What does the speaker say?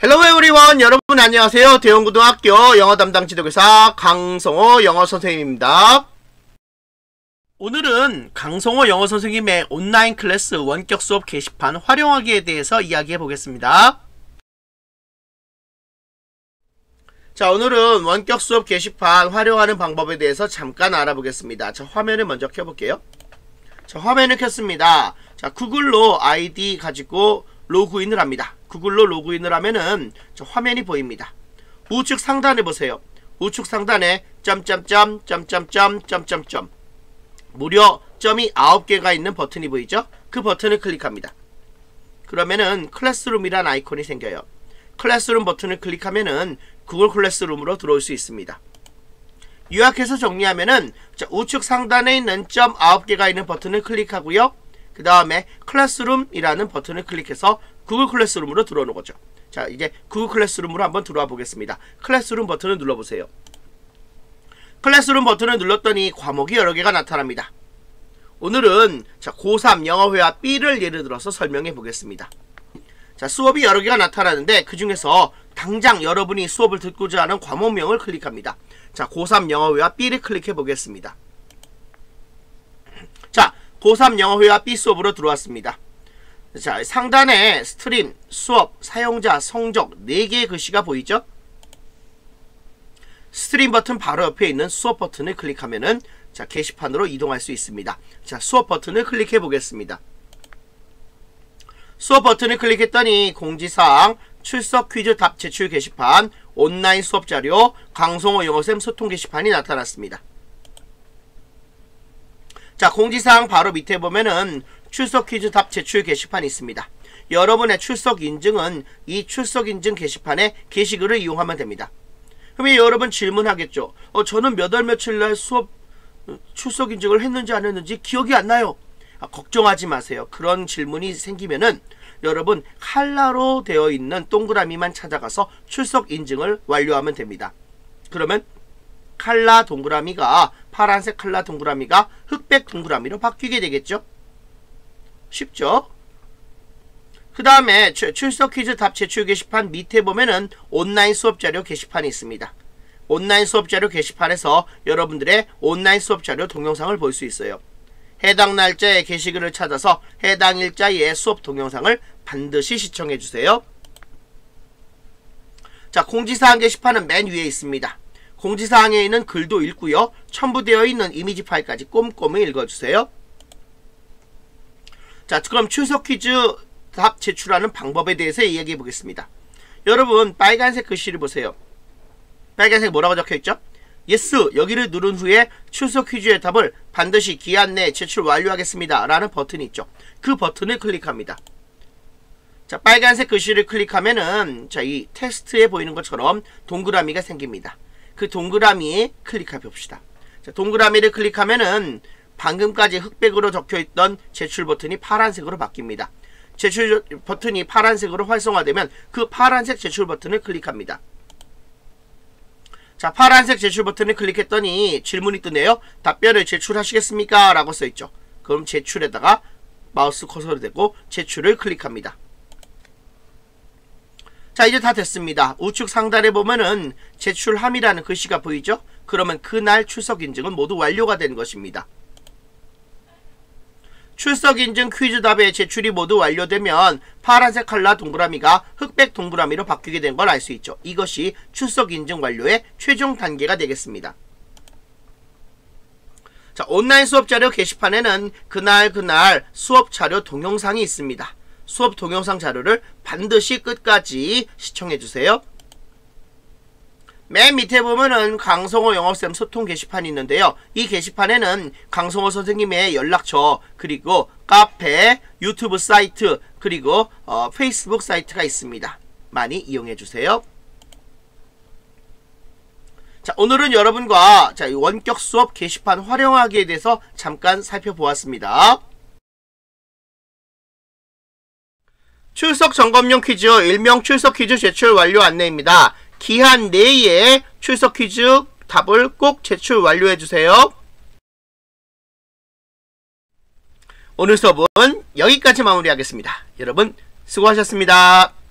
헬로 에브리원, 여러분 안녕하세요. 대원고등학교 영어 담당 지도교사 강성호 영어 선생님입니다. 오늘은 강성호 영어 선생님의 온라인 클래스 원격 수업 게시판 활용하기에 대해서 이야기해 보겠습니다. 자, 오늘은 원격 수업 게시판 활용하는 방법에 대해서 잠깐 알아보겠습니다. 자, 화면을 먼저 켜볼게요. 자, 화면을 켰습니다. 자, 구글로 아이디 가지고 로그인을 합니다. 구글로 로그인을 하면은 저 화면이 보입니다. 우측 상단에 보세요. 우측 상단에 점점점 무려 점이 9개가 있는 버튼이 보이죠? 그 버튼을 클릭합니다. 그러면은 클래스룸이란 아이콘이 생겨요. 클래스룸 버튼을 클릭하면은 구글 클래스룸으로 들어올 수 있습니다. 요약해서 정리하면은 자, 우측 상단에 있는 점 9개가 있는 버튼을 클릭하고요. 그 다음에 클래스룸이라는 버튼을 클릭해서 구글 클래스룸으로 들어오는 거죠. 자, 이제 구글 클래스룸으로 한번 들어와 보겠습니다. 클래스룸 버튼을 눌러보세요. 클래스룸 버튼을 눌렀더니 과목이 여러 개가 나타납니다. 오늘은 자, 고3 영어회화 B를 예를 들어서 설명해 보겠습니다. 자, 수업이 여러 개가 나타나는데 그 중에서 당장 여러분이 수업을 듣고자 하는 과목명을 클릭합니다. 자, 고3 영어회화 B를 클릭해 보겠습니다. 자, 고3 영어회화 B 수업으로 들어왔습니다. 자, 상단에 스트림, 수업, 사용자, 성적 4개의 글씨가 보이죠? 스트림 버튼 바로 옆에 있는 수업 버튼을 클릭하면은 자, 게시판으로 이동할 수 있습니다. 자, 수업 버튼을 클릭해 보겠습니다. 수업 버튼을 클릭했더니 공지사항, 출석 퀴즈 답 제출 게시판, 온라인 수업 자료, 강성호 영어쌤 소통 게시판이 나타났습니다. 자, 공지사항 바로 밑에 보면은 출석 퀴즈 답 제출 게시판이 있습니다. 여러분의 출석 인증은 이 출석 인증 게시판에 게시글을 이용하면 됩니다. 그러면 여러분 질문하겠죠. 저는 몇 월 며칠 날 수업 출석 인증을 했는지 안 했는지 기억이 안 나요. 걱정하지 마세요. 그런 질문이 생기면은 여러분 칼라로 되어 있는 동그라미만 찾아가서 출석 인증을 완료하면 됩니다. 그러면 칼라 동그라미가 파란색 칼라 동그라미가 흑백 동그라미로 바뀌게 되겠죠? 쉽죠? 그 다음에 출석 퀴즈 답 제출 게시판 밑에 보면은 온라인 수업 자료 게시판이 있습니다. 온라인 수업 자료 게시판에서 여러분들의 온라인 수업 자료 동영상을 볼 수 있어요. 해당 날짜의 게시글을 찾아서 해당 일자의 수업 동영상을 반드시 시청해 주세요. 자, 공지사항 게시판은 맨 위에 있습니다. 공지사항에 있는 글도 읽고요. 첨부되어 있는 이미지 파일까지 꼼꼼히 읽어주세요. 자, 그럼 출석 퀴즈 답 제출하는 방법에 대해서 이야기해 보겠습니다. 여러분 빨간색 글씨를 보세요. 빨간색 뭐라고 적혀있죠? 예스, 여기를 누른 후에 출석 퀴즈의 답을 반드시 기한 내에 제출 완료하겠습니다 라는 버튼이 있죠. 그 버튼을 클릭합니다. 자, 빨간색 글씨를 클릭하면은 자, 이 텍스트에 보이는 것처럼 동그라미가 생깁니다. 그 동그라미에 클릭해 봅시다. 자, 동그라미를 클릭하면은 방금까지 흑백으로 적혀있던 제출 버튼이 파란색으로 바뀝니다. 제출 버튼이 파란색으로 활성화되면 그 파란색 제출 버튼을 클릭합니다. 자, 파란색 제출 버튼을 클릭했더니 질문이 뜨네요. 답변을 제출하시겠습니까? 라고 써있죠. 그럼 제출에다가 마우스 커서를 대고 제출을 클릭합니다. 자, 이제 다 됐습니다. 우측 상단에 보면은 제출함이라는 글씨가 보이죠? 그러면 그날 출석 인증은 모두 완료가 된 것입니다. 출석 인증 퀴즈 답의 제출이 모두 완료되면 파란색 칼라 동그라미가 흑백 동그라미로 바뀌게 된 걸 알 수 있죠. 이것이 출석 인증 완료의 최종 단계가 되겠습니다. 자, 온라인 수업 자료 게시판에는 그날 수업 자료 동영상이 있습니다. 수업 동영상 자료를 반드시 끝까지 시청해 주세요. 맨 밑에 보면은 강성호 영어쌤 소통 게시판이 있는데요. 이 게시판에는 강성호 선생님의 연락처, 그리고 카페, 유튜브 사이트, 그리고 페이스북 사이트가 있습니다. 많이 이용해 주세요. 자, 오늘은 여러분과 자, 원격 수업 게시판 활용하기에 대해서 잠깐 살펴보았습니다. 출석 점검용 퀴즈, 일명 출석 퀴즈 제출 완료 안내입니다. 기한 내에 출석 퀴즈 답을 꼭 제출 완료해주세요. 오늘 수업은 여기까지 마무리하겠습니다. 여러분 수고하셨습니다.